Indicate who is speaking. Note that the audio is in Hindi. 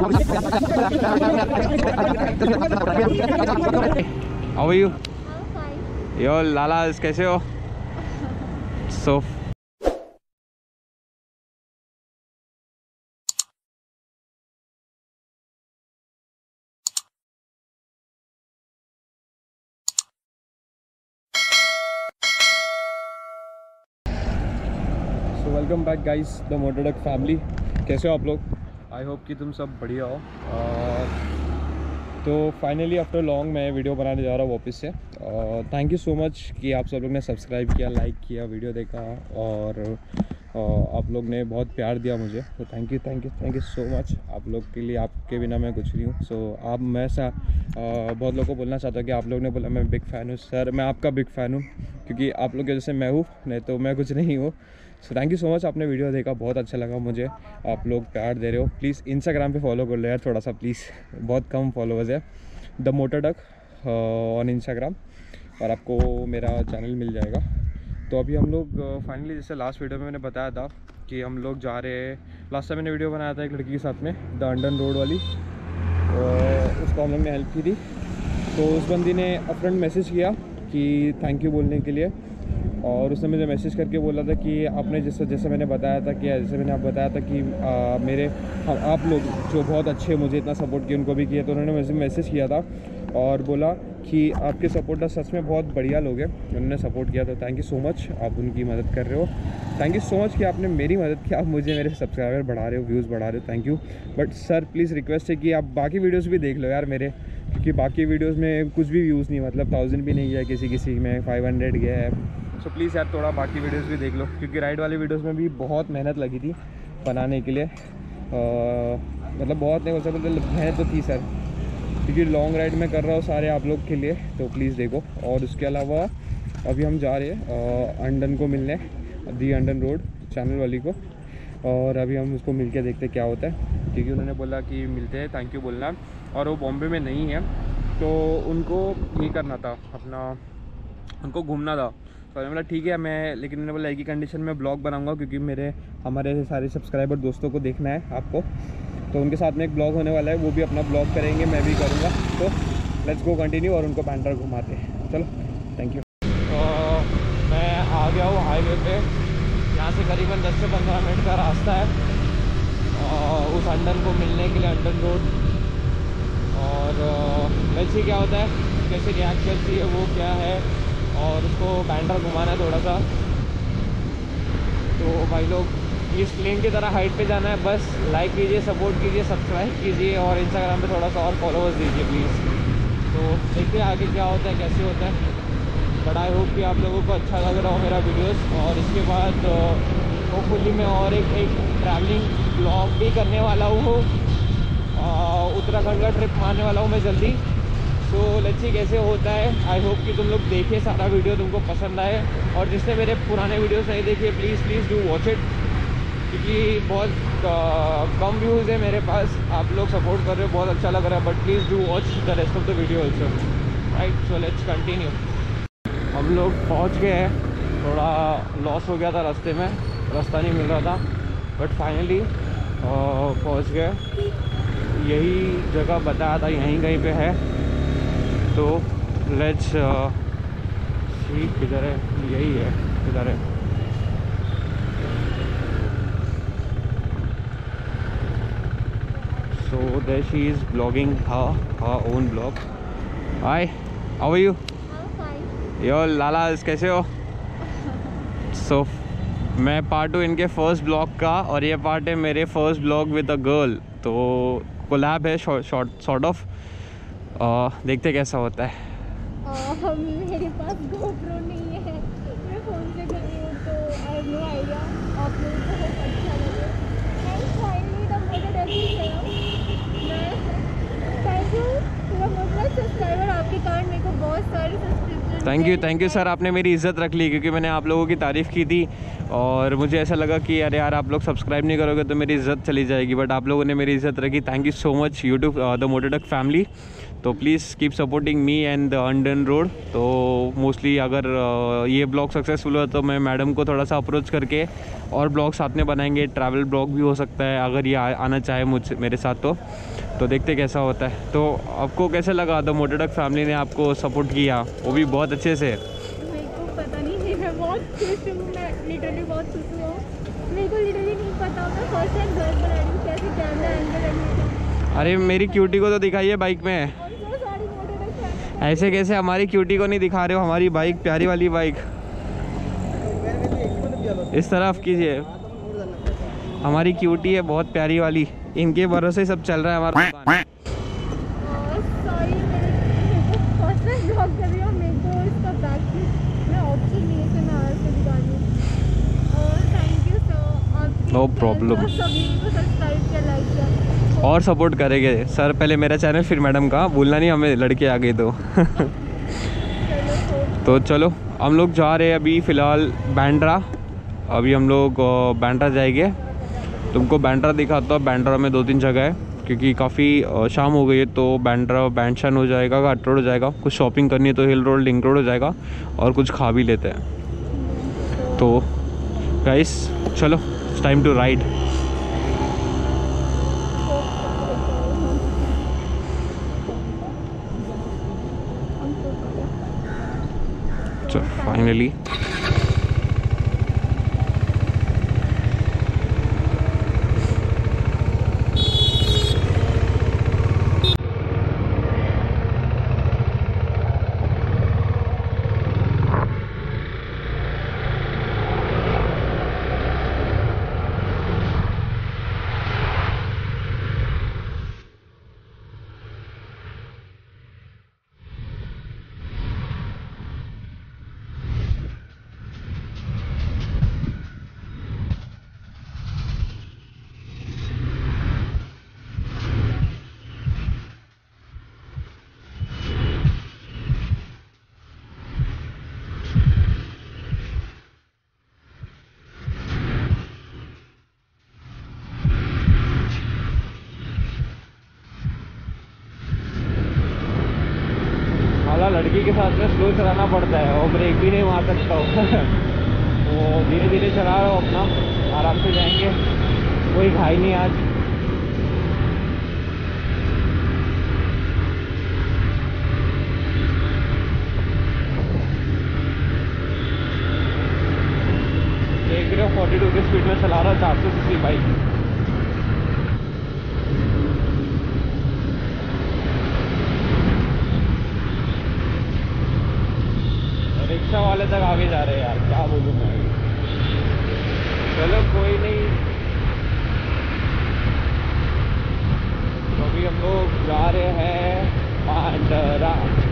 Speaker 1: How are you? Yo, लाला कैसे हो? So welcome back guys the motor duck family. कैसे हो आप लोग? आई होप कि तुम सब बढ़िया हो। तो फाइनली आफ्टर लॉन्ग मैं वीडियो बनाने जा रहा हूँ वापस से। थैंक यू सो मच कि आप सब लोग ने सब्सक्राइब किया, लाइक किया, वीडियो देखा और आप लोग ने बहुत प्यार दिया मुझे। तो थैंक यू सो मच। आप लोग के लिए, आपके बिना मैं कुछ नहीं हूँ। सो आप मैं बहुत लोगों को बोलना चाहता हूँ कि आप लोग ने बोला मैं बिग फ़ैन हूँ। सर मैं आपका बिग फ़ैन हूँ क्योंकि आप लोग के जैसे मैं हूँ, नहीं तो मैं कुछ नहीं हूँ। So thank you so much. आपने वीडियो देखा, बहुत अच्छा लगा मुझे। आप लोग प्यार दे रहे हो। प्लीज़ इंस्टाग्राम पे फॉलो कर लो यार थोड़ा सा प्लीज़, बहुत कम फॉलोअर्स है। The motor duck on Instagram और आपको मेरा चैनल मिल जाएगा। तो अभी हम लोग फाइनली, जैसे लास्ट वीडियो में मैंने बताया था कि हम लोग जा रहे हैं। लास्ट टाइम मैंने वीडियो बनाया था एक लड़की के साथ में, द अंडन रोड वाली, उसको हम लोग ने हेल्प की थी। तो उस बंदी ने अपफ्रंट मैसेज किया कि थैंक यू बोलने के लिए, और उसने मुझे मैसेज करके बोला था कि आपने जैसे मैंने बताया था कि आप बताया था कि आप लोग जो बहुत अच्छे मुझे इतना सपोर्ट किया उनको भी किया। तो उन्होंने मुझे मैसेज किया था और बोला कि आपके सपोर्टर सच में बहुत बढ़िया लोग हैं, उन्होंने सपोर्ट किया। तो थैंक यू सो मच, आप उनकी मदद कर रहे हो। थैंक यू सो मच कि आपने मेरी मदद की, आप मुझे मेरे सब्सक्राइबर बढ़ा रहे हो, व्यूज़ बढ़ा रहे हो। Thank you. But sir please request है कि आप बाकी वीडियोज़ भी देख लो यार मेरे, क्योंकि बाकी वीडियोज़ में कुछ भी व्यूज़ नहीं, मतलब 1000 भी नहीं गया, किसी में 500 गया है। सो प्लीज़ यार थोड़ा बाकी वीडियोस भी देख लो, क्योंकि राइड वाली वीडियोस में भी बहुत मेहनत लगी थी बनाने के लिए। मतलब बहुत नहीं बोल सकते, मेहनत तो थी सर, क्योंकि लॉन्ग राइड में कर रहा हूँ सारे आप लोग के लिए। तो प्लीज़ देखो। और उसके अलावा अभी हम जा रहे हैं अंडन को मिलने, दी अंडन रोड चैनल वाली को, और अभी हम उसको मिल के देखते क्या होता है, क्योंकि उन्होंने बोला कि मिलते हैं, थैंक यू बोलना। और वो बॉम्बे में नहीं है, तो उनको ये करना था अपना, उनको घूमना था। तो मैंने बोला ठीक है मैं, लेकिन मैंने बोला एक ही कंडीशन में ब्लॉग बनाऊंगा, क्योंकि हमारे सारे सब्सक्राइबर दोस्तों को देखना है आपको। तो उनके साथ में एक ब्लॉग होने वाला है, वो भी अपना ब्लॉग करेंगे, मैं भी करूँगा। तो लेट्स गो कंटिन्यू और उनको बैंड्रा घुमाते हैं। चलो थैंक यू। तो मैं आ गया हूँ हाईवे पे, यहाँ से करीबन 10 से 15 मिनट का रास्ता है उस अंडन को मिलने के लिए, अंडन रोड। और वैसे क्या होता है, कैसे रिएक्ट करती है वो क्या है, और उसको बैंड्रा घुमाना है थोड़ा सा। तो भाई लोग इस प्लेन की तरह हाइट पे जाना है, बस लाइक कीजिए, सपोर्ट कीजिए, सब्सक्राइब कीजिए और इंस्टाग्राम पे थोड़ा सा और फॉलोअर्स दीजिए प्लीज़। तो देखते हैं आगे क्या होता है, कैसे होता है। बट आई होप कि आप लोगों को अच्छा लग रहा हो मेरा वीडियोस। और इसके बाद होपफुली मैं और एक ट्रैवलिंग ब्लॉग भी करने वाला हूँ, उत्तराखंड का ट्रिप मारने वाला हूँ मैं जल्दी। तो लेट्स सी कैसे होता है। आई होप कि तुम लोग देखिए सारा वीडियो, तुमको पसंद आए। और जिसने मेरे पुराने वीडियोस नहीं देखे, प्लीज़ डू वॉच इट, क्योंकि बहुत कम व्यूज़ है मेरे पास। आप लोग सपोर्ट कर रहे हो, बहुत अच्छा लग रहा है। But please do watch the rest of the video also, right. So let's continue. हम लोग पहुँच गए हैं, थोड़ा लॉस हो गया था रास्ते में, रास्ता नहीं मिल रहा था, बट फाइनली पहुँच गए। यही जगह बताया था, यहीं कहीं पे है। तो लेट्स सी किधर है, यही है, किधर है। So there she is blogging her own blog. Hi, how are you? Yo लाला कैसे हो? सो मैं पार्ट हूँ इनके फर्स्ट ब्लॉग का, और ये पार्ट है मेरे first blog with a girl. तो कोलैब है सॉर्ट ऑफ। देखते कैसा होता है।
Speaker 2: मेरे पास GoPro नहीं है, मैं फ़ोन से कर रही हूँ, तो आई हैव नो आइडिया। आप लोगों को बहुत अच्छा लगे। Thanks finally the motor duck मैं थैंक यू पूरा मतलब सब्सक्राइबर आपके कारण मेरे को बहुत सारे सब्सक्रिप्शन।
Speaker 1: थैंक यू सर, आपने मेरी इज़्ज़त रख ली, क्योंकि मैंने आप लोगों की तारीफ़ की थी और मुझे ऐसा लगा कि अरे यार आप लोग सब्सक्राइब नहीं करोगे तो मेरी इज़्ज़त चली जाएगी। बट आप लोगों ने मेरी इज़्ज़त रखी। Thank you so much YouTube the motor duck family. तो please keep supporting me and the undone road. तो मोस्टली अगर ये ब्लॉग सक्सेसफुल हुआ तो मैं मैडम को थोड़ा सा अप्रोच करके और ब्लॉग साथ में बनाएंगे, ट्रैवल ब्लॉग भी हो सकता है अगर ये आना चाहे मुझसे मेरे साथ तो देखते कैसा होता है। तो आपको कैसा लगा द मोटोडॉग फैमिली ने आपको सपोर्ट किया, वो भी बहुत अच्छे से?
Speaker 2: मेरे को पता नहीं, मैं बहुत खुश हूँ, मैं लिटरली बहुत खुश हूँ। मेरे को लिटरली नहीं पता, मैं फर्स्ट टाइम घर बना रही हूँ, कैसे कैमरा एंगल रखना।
Speaker 1: अरे मेरी क्यूटी को तो दिखाइए बाइक में। ऐसे कैसे हमारी क्यूटी को नहीं दिखा रहे हो? हमारी बाइक, प्यारी वाली बाइक, इस तरफ कीजिए। हमारी क्यूटी है बहुत प्यारी वाली, इनके भरोसे सब चल रहा है हमारा दुकान।
Speaker 2: सॉरी, मेरे को फर्स्ट टाइम ब्लॉग कर रही हूँ, मेरे को इसका बैक मैं ऑप्शन नहीं है कि मैं आर से दिखाऊँ। और thank you sir,
Speaker 1: no problem.
Speaker 2: सभी को सब्सक्राइब किया, लाइक किया
Speaker 1: और सपोर्ट करेंगे सर, पहले मेरा चैनल फिर मैडम का, भूलना नहीं हमें, लड़के आ गए तो। तो चलो हम लोग जा रहे हैं अभी फ़िलहाल बांद्रा। अभी हम लोग बांद्रा जाएंगे, तुमको बांद्रा दिखाता हूँ। बांद्रा में 2-3 जगह है क्योंकि काफ़ी शाम हो गई है, तो बांद्रा बैंडशन हो जाएगा, घाट रोड हो जाएगा, कुछ शॉपिंग करनी है तो हिल रोड, लिंक रोड हो जाएगा, और कुछ खा भी लेते हैं। तो गाइस चलो, it's time to ride. So finally लड़की के साथ में स्लो चलाना पड़ता है और ब्रेक भी नहीं मार सकता हूँ। तो धीरे धीरे चला रहा हूँ अपना, आराम से जाएंगे, कोई घाई नहीं आज। देख रहे हो 42 की स्पीड में चला रहा, 400 सीसी बाइक। रिक्शा वाले तक आगे जा रहे हैं यार, क्या बोलूँ मैं। चलो कोई नहीं, तो अभी हम लोग जा रहे हैं बांद्रा।